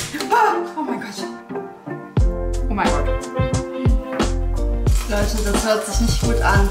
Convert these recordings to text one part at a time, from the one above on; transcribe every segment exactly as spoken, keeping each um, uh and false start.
Oh mein Gott. Oh mein Gott. Leute, das hört sich nicht gut an.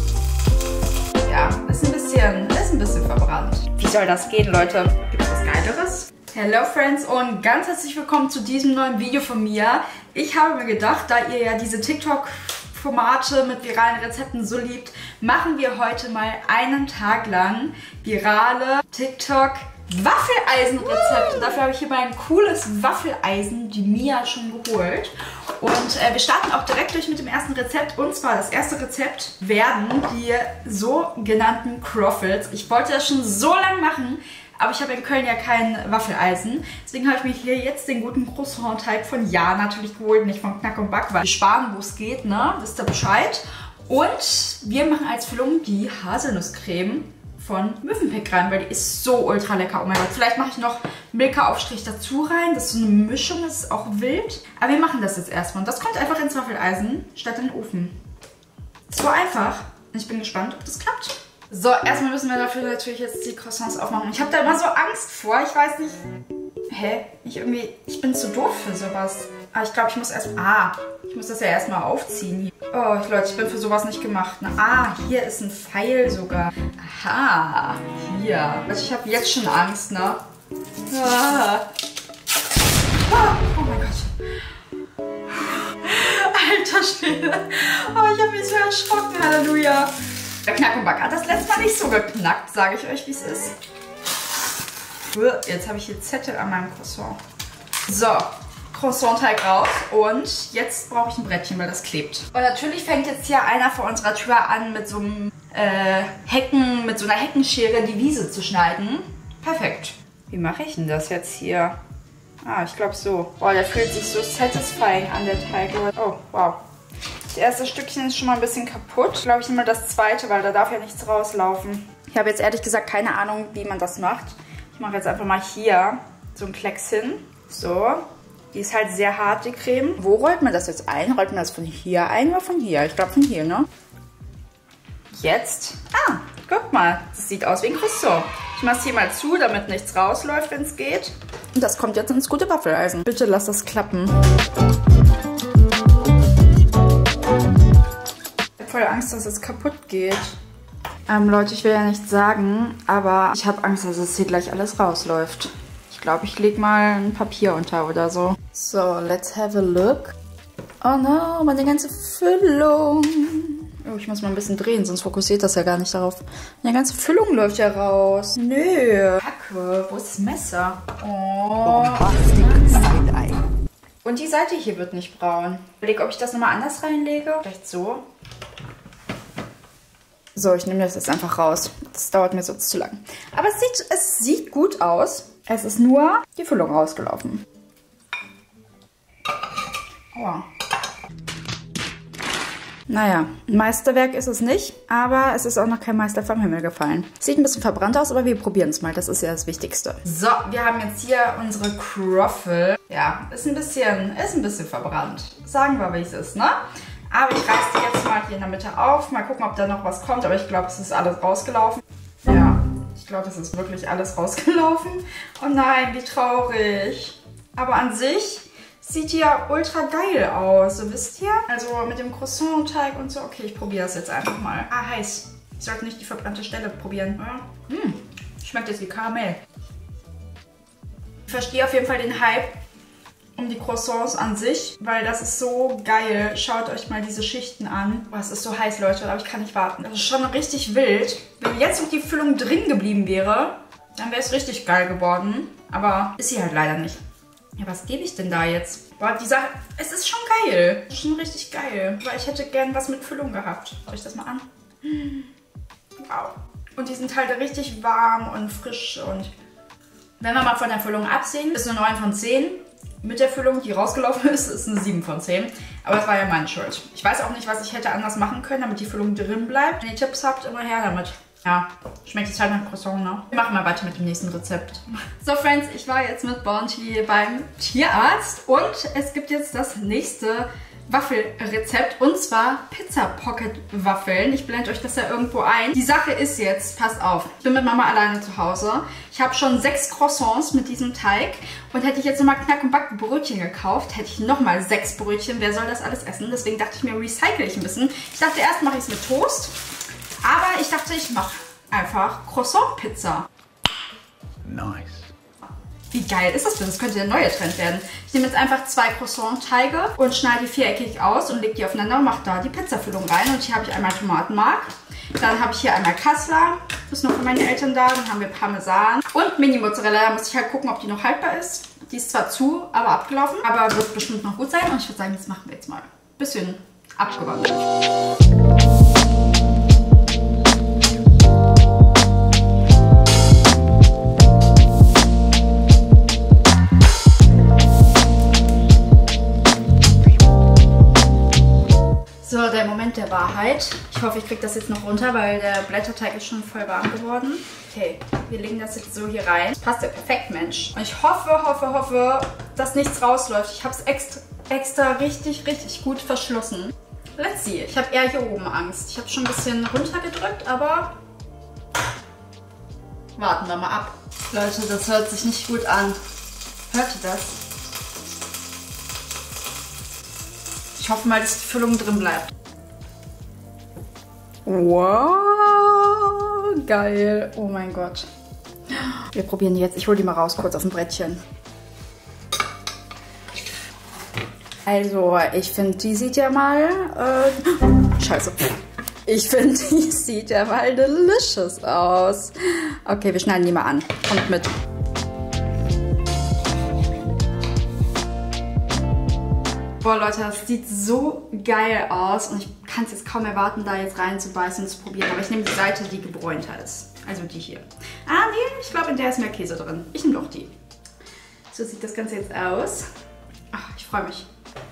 Ja, ist ein bisschen, ist ein bisschen verbrannt. Wie soll das gehen, Leute? Gibt es was Geileres? Hello Friends und ganz herzlich willkommen zu diesem neuen Video von mir. Ich habe mir gedacht, da ihr ja diese TikTok-Formate mit viralen Rezepten so liebt, machen wir heute mal einen Tag lang virale TikTok Waffeleisenrezepte. Dafür habe ich hier mal ein cooles Waffeleisen, die Mia schon geholt. Und äh, wir starten auch direkt durch mit dem ersten Rezept. Und zwar das erste Rezept werden die sogenannten Croffles. Ich wollte das schon so lange machen, aber ich habe in Köln ja kein Waffeleisen. Deswegen habe ich mir hier jetzt den guten Croissant-Teig von Ja natürlich geholt, nicht von Knack und Back, weil wir sparen, wo es geht, ne? Wisst ihr Bescheid? Und wir machen als Füllung die Haselnusscreme von Mövenpick rein, weil die ist so ultra lecker. Oh mein Gott, vielleicht mache ich noch Milka-Aufstrich dazu rein. Das ist so eine Mischung, das ist auch wild. Aber wir machen das jetzt erstmal. Und das kommt einfach ins Waffeleisen statt in den Ofen. So einfach. Und ich bin gespannt, ob das klappt. So, erstmal müssen wir dafür natürlich jetzt die Croissants aufmachen. Ich habe da immer so Angst vor. Ich weiß nicht... Hä? Ich irgendwie... Ich bin zu doof für sowas. Aber ich glaube, ich muss erst... Ah, ich muss das ja erstmal aufziehen. Oh, Leute, ich bin für sowas nicht gemacht. Ne? Ah, hier ist ein Pfeil sogar. Aha, hier. Also ich habe jetzt schon Angst, ne? Ah. Ah, oh mein Gott. Alter Schwede. Oh, ich habe mich so erschrocken. Halleluja. Der Knack und Back hat das letzte Mal nicht so geknackt, sage ich euch, wie es ist. Jetzt habe ich hier Zettel an meinem Croissant. So. Croissant-Teig raus und jetzt brauche ich ein Brettchen, weil das klebt. Und natürlich fängt jetzt hier einer vor unserer Tür an, mit so einem äh, Hecken, mit so einer Heckenschere die Wiese zu schneiden. Perfekt. Wie mache ich denn das jetzt hier? Ah, ich glaube so. Boah, der fühlt sich so satisfying an, der Teig. Oh, wow. Das erste Stückchen ist schon mal ein bisschen kaputt. Ich glaube, ich nehme das zweite, weil da darf ja nichts rauslaufen. Ich habe jetzt ehrlich gesagt keine Ahnung, wie man das macht. Ich mache jetzt einfach mal hier so einen Klecks hin. So. Die ist halt sehr hart, die Creme. Wo rollt man das jetzt ein? Rollt man das von hier ein oder von hier? Ich glaube von hier, ne? Jetzt. Ah, guck mal. Das sieht aus wie ein Croissant. Ich mache es hier mal zu, damit nichts rausläuft, wenn es geht. Und das kommt jetzt ins gute Waffeleisen. Bitte lass das klappen. Ich habe voll Angst, dass es kaputt geht. Ähm, Leute, ich will ja nichts sagen, aber ich habe Angst, dass es hier gleich alles rausläuft. Ich glaube, ich lege mal ein Papier unter oder so. So, let's have a look. Oh no, meine ganze Füllung. Oh, ich muss mal ein bisschen drehen, sonst fokussiert das ja gar nicht darauf. Meine ganze Füllung läuft ja raus. Nö. Kacke, wo ist das Messer? Oh. Und die Seite hier wird nicht braun. Ich überlege, ob ich das nochmal anders reinlege. Vielleicht so. So, ich nehme das jetzt einfach raus. Das dauert mir sonst zu lang. Aber es sieht, es sieht gut aus. Es ist nur die Füllung rausgelaufen. Aua. Naja, ein Meisterwerk ist es nicht, aber es ist auch noch kein Meister vom Himmel gefallen. Sieht ein bisschen verbrannt aus, aber wir probieren es mal. Das ist ja das Wichtigste. So, wir haben jetzt hier unsere Croffle. Ja, ist ein bisschen, ist ein bisschen verbrannt. Sagen wir, wie es ist, ne? Aber ich reiße die jetzt mal hier in der Mitte auf. Mal gucken, ob da noch was kommt. Aber ich glaube, es ist alles rausgelaufen. Ja. Ich glaube, es ist wirklich alles rausgelaufen. Oh nein, wie traurig. Aber an sich sieht die ja ultra geil aus, so wisst ihr? Also mit dem Croissant-Teig und so. Okay, ich probiere das jetzt einfach mal. Ah, heiß. Ich sollte nicht die verbrannte Stelle probieren. Ja. Hm, schmeckt jetzt wie Karamell. Ich verstehe auf jeden Fall den Hype um die Croissants an sich, weil das ist so geil. Schaut euch mal diese Schichten an. Oh, es ist so heiß, Leute, aber ich kann nicht warten. Das ist schon richtig wild. Wenn jetzt noch die Füllung drin geblieben wäre, dann wäre es richtig geil geworden. Aber ist sie halt leider nicht. Ja, was gebe ich denn da jetzt? Boah, dieser... Es ist schon geil. Es ist schon richtig geil. Aber ich hätte gern was mit Füllung gehabt. Schau ich das mal an? Wow. Und die sind halt richtig warm und frisch. Und wenn wir mal von der Füllung absehen, ist eine neun von zehn. Mit der Füllung, die rausgelaufen ist, ist eine sieben von zehn. Aber es war ja meine Schuld. Ich weiß auch nicht, was ich hätte anders machen können, damit die Füllung drin bleibt. Wenn ihr Tipps habt, immer her damit. Ja, schmeckt jetzt halt nach Croissant, ne? Wir machen mal weiter mit dem nächsten Rezept. So, Friends, ich war jetzt mit Bounty beim Tierarzt. Und es gibt jetzt das nächste Waffelrezept und zwar Pizza Pocket Waffeln. Ich blende euch das ja irgendwo ein. Die Sache ist jetzt, passt auf, ich bin mit Mama alleine zu Hause. Ich habe schon sechs Croissants mit diesem Teig und hätte ich jetzt nochmal Knack- und Backbrötchen gekauft, hätte ich nochmal sechs Brötchen. Wer soll das alles essen? Deswegen dachte ich mir, recycle ich ein bisschen. Ich dachte erst mache ich es mit Toast, aber ich dachte, ich mache einfach Croissant-Pizza. Nice. Wie geil ist das denn? Das könnte der neue Trend werden. Ich nehme jetzt einfach zwei Croissant-Teige und schneide die viereckig aus und lege die aufeinander und mache da die Pizzafüllung rein. Und hier habe ich einmal Tomatenmark. Dann habe ich hier einmal Kassler. Das ist noch von meinen Eltern da. Dann haben wir Parmesan und Mini-Mozzarella. Da muss ich halt gucken, ob die noch haltbar ist. Die ist zwar zu, aber abgelaufen. Aber wird bestimmt noch gut sein. Und ich würde sagen, das machen wir jetzt mal. Bisschen abgewandelt. So, der Moment der Wahrheit. Ich hoffe, ich kriege das jetzt noch runter, weil der Blätterteig ist schon voll warm geworden. Okay, wir legen das jetzt so hier rein. Das passt ja perfekt, Mensch. Und ich hoffe, hoffe, hoffe, dass nichts rausläuft. Ich habe es extra, extra richtig, richtig gut verschlossen. Let's see. Ich habe eher hier oben Angst. Ich habe schon ein bisschen runtergedrückt, aber warten wir mal ab. Leute, das hört sich nicht gut an. Hört ihr das? Ich hoffe mal, dass die Füllung drin bleibt. Wow, geil. Oh mein Gott. Wir probieren die jetzt. Ich hole die mal raus, kurz auf dem Brettchen. Also, ich finde, die sieht ja mal... Äh, scheiße. Ich finde, die sieht ja mal delicious aus. Okay, wir schneiden die mal an. Kommt mit. Boah, Leute, das sieht so geil aus und ich kann es jetzt kaum erwarten, da jetzt reinzubeißen und zu probieren. Aber ich nehme die Seite, die gebräunter ist. Also die hier. Ah, nee, ich glaube, in der ist mehr Käse drin. Ich nehme doch die. So sieht das Ganze jetzt aus. Ach, ich freue mich.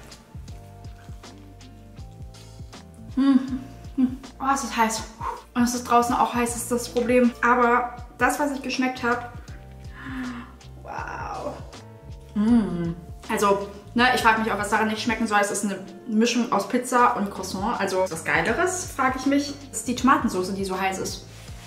Hm. Hm. Oh, es ist heiß. Und es ist draußen auch heiß, ist das Problem. Aber das, was ich geschmeckt habe... Wow. Mmh. Also, ne, ich frage mich auch, was daran nicht schmecken soll. Es ist eine Mischung aus Pizza und Croissant. Also, was Geileres, frage ich mich, ist die Tomatensauce, die so heiß ist.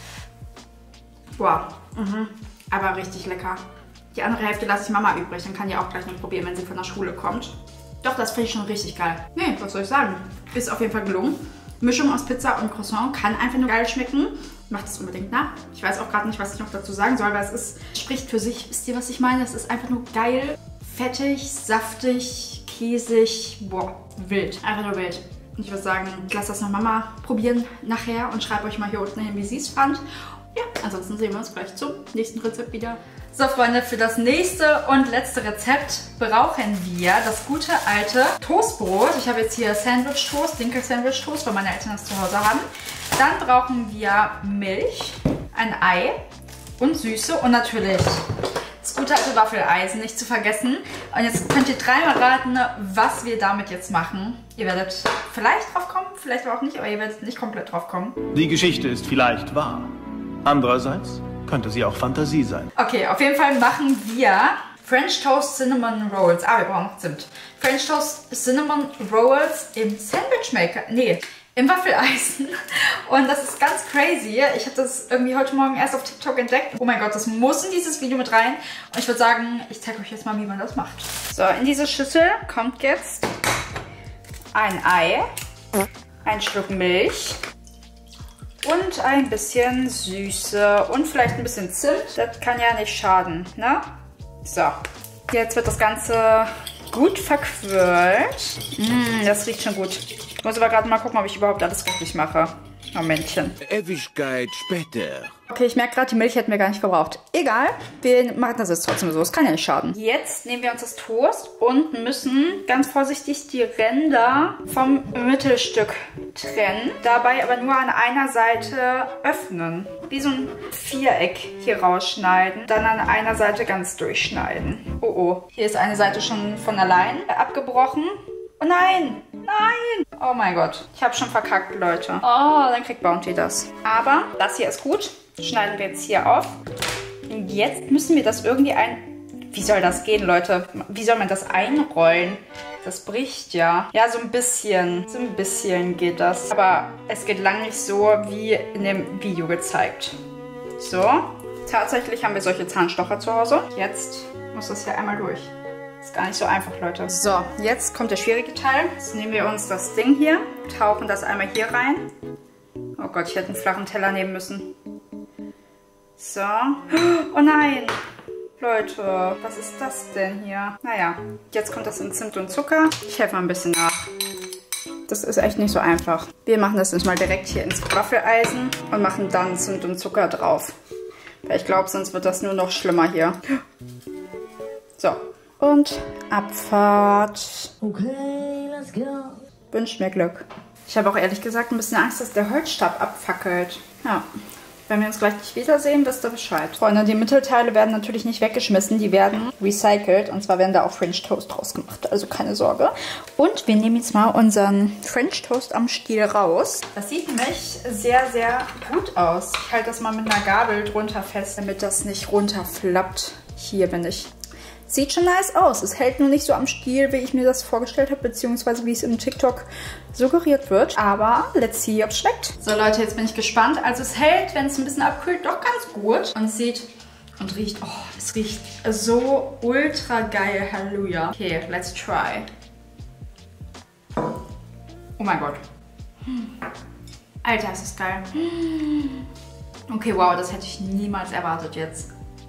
Wow. Mhm. Aber richtig lecker. Die andere Hälfte lasse ich Mama übrig. Dann kann die auch gleich noch probieren, wenn sie von der Schule kommt. Doch, das finde ich schon richtig geil. Nee, was soll ich sagen? Ist auf jeden Fall gelungen. Mischung aus Pizza und Croissant kann einfach nur geil schmecken. Macht es unbedingt nach. Ich weiß auch gerade nicht, was ich noch dazu sagen soll, weil es ist, spricht für sich. Wisst ihr, was ich meine? Es ist einfach nur geil. Fettig, saftig, käsig, boah, wild. Einfach nur wild. Und ich würde sagen, ich lasse das noch Mama probieren nachher und schreibe euch mal hier unten hin, wie sie es fand. Ja, ansonsten sehen wir uns gleich zum nächsten Rezept wieder. So, Freunde, für das nächste und letzte Rezept brauchen wir das gute alte Toastbrot. Ich habe jetzt hier Sandwich-Toast, Dinkel-Sandwich-Toast, weil meine Eltern das zu Hause haben. Dann brauchen wir Milch, ein Ei und Süße und natürlich das gute alte Waffeleisen, nicht zu vergessen. Und jetzt könnt ihr dreimal raten, was wir damit jetzt machen. Ihr werdet vielleicht drauf kommen, vielleicht auch nicht, aber ihr werdet nicht komplett drauf kommen. Die Geschichte ist vielleicht wahr. Andererseits könnte sie auch Fantasie sein. Okay, auf jeden Fall machen wir French Toast Cinnamon Rolls. Ah, wir brauchen noch Zimt. French Toast Cinnamon Rolls im Sandwich Maker. Nee, im Waffeleisen. Und das ist ganz crazy. Ich habe das irgendwie heute Morgen erst auf TikTok entdeckt. Oh mein Gott, das muss in dieses Video mit rein. Und ich würde sagen, ich zeige euch jetzt mal, wie man das macht. So, in diese Schüssel kommt jetzt ein Ei, ein Schluck Milch und ein bisschen Süße und vielleicht ein bisschen Zimt. Das kann ja nicht schaden, ne? So, jetzt wird das Ganze gut verquirlt. Mm, das riecht schon gut. Ich muss aber gerade mal gucken, ob ich überhaupt alles richtig mache. Momentchen. Ewigkeit später. Okay, ich merke gerade, die Milch hätten wir gar nicht verbraucht. Egal, wir machen das jetzt trotzdem so. Es kann ja nicht schaden. Jetzt nehmen wir uns das Toast und müssen ganz vorsichtig die Ränder vom Mittelstück trennen. Dabei aber nur an einer Seite öffnen. Wie so ein Viereck hier rausschneiden. Dann an einer Seite ganz durchschneiden. Oh oh. Hier ist eine Seite schon von allein abgebrochen. Oh nein! Nein! Oh mein Gott. Ich habe schon verkackt, Leute. Oh, dann kriegt Bounty das. Aber das hier ist gut. Schneiden wir jetzt hier auf. Und jetzt müssen wir das irgendwie ein Wie soll das gehen, Leute? Wie soll man das einrollen? Das bricht ja. Ja, so ein bisschen. So ein bisschen geht das. Aber es geht lang nicht so, wie in dem Video gezeigt. So. Tatsächlich haben wir solche Zahnstocher zu Hause. Jetzt muss das hier einmal durch. Ist gar nicht so einfach, Leute. So, jetzt kommt der schwierige Teil. Jetzt nehmen wir uns das Ding hier, tauchen das einmal hier rein. Oh Gott, ich hätte einen flachen Teller nehmen müssen. So. Oh nein! Leute, was ist das denn hier? Naja, jetzt kommt das in Zimt und Zucker. Ich helfe mal ein bisschen nach. Das ist echt nicht so einfach. Wir machen das jetzt mal direkt hier ins Waffeleisen und machen dann Zimt und Zucker drauf. Weil ich glaube, sonst wird das nur noch schlimmer hier. So. Und Abfahrt. Okay, let's go. Wünscht mir Glück. Ich habe auch ehrlich gesagt ein bisschen Angst, dass der Holzstab abfackelt. Ja. Wenn wir uns gleich nicht wiedersehen, wisst ihr Bescheid. Freunde, die Mittelteile werden natürlich nicht weggeschmissen. Die werden recycelt. Und zwar werden da auch French Toast draus gemacht. Also keine Sorge. Und wir nehmen jetzt mal unseren French Toast am Stiel raus. Das sieht nämlich sehr, sehr gut aus. Ich halte das mal mit einer Gabel drunter fest, damit das nicht runterflappt. Hier bin ich. Sieht schon nice aus. Es hält nur nicht so am Stiel, wie ich mir das vorgestellt habe, beziehungsweise wie es im TikTok suggeriert wird. Aber let's see, ob es schmeckt. So Leute, jetzt bin ich gespannt. Also es hält, wenn es ein bisschen abkühlt, doch ganz gut. Und es sieht und riecht, oh, es riecht so ultra geil. Halleluja. Okay, let's try. Oh mein Gott. Alter, ist das geil. Okay, wow, das hätte ich niemals erwartet jetzt.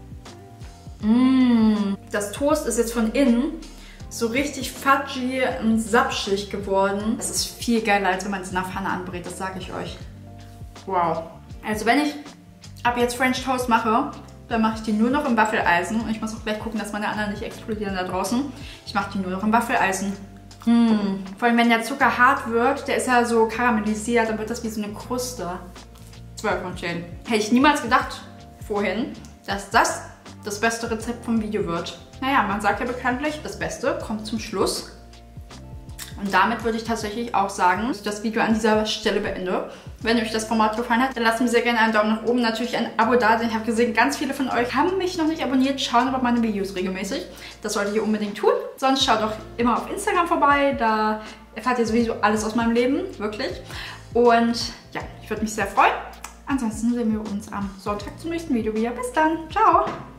Mmh. Das Toast ist jetzt von innen so richtig fudgy und sapschig geworden. Es ist viel geiler, als wenn man es in der Pfanne anbrät, das sage ich euch. Wow. Also wenn ich ab jetzt French Toast mache, dann mache ich die nur noch im Waffeleisen. Und ich muss auch gleich gucken, dass meine anderen nicht explodieren da draußen. Ich mache die nur noch im Waffeleisen. Mmh. Vor allem, wenn der Zucker hart wird, der ist ja so karamellisiert, dann wird das wie so eine Kruste. zwölf von zehn. Hätte ich niemals gedacht vorhin, dass das das beste Rezept vom Video wird. Naja, man sagt ja bekanntlich, das Beste kommt zum Schluss. Und damit würde ich tatsächlich auch sagen, dass ich das Video an dieser Stelle beende. Wenn euch das Format gefallen hat, dann lasst mir sehr gerne einen Daumen nach oben, natürlich ein Abo da, denn ich habe gesehen, ganz viele von euch haben mich noch nicht abonniert, schauen aber meine Videos regelmäßig. Das solltet ihr unbedingt tun. Sonst schaut auch immer auf Instagram vorbei, da erfahrt ihr sowieso alles aus meinem Leben, wirklich. Und ja, ich würde mich sehr freuen. Ansonsten sehen wir uns am Sonntag zum nächsten Video wieder. Bis dann, ciao!